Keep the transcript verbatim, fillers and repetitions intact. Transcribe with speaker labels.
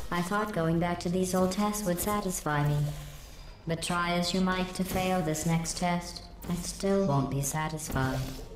Speaker 1: I thought going back to these old tests would satisfy me. But try as you might to fail this next test, I still won't be satisfied.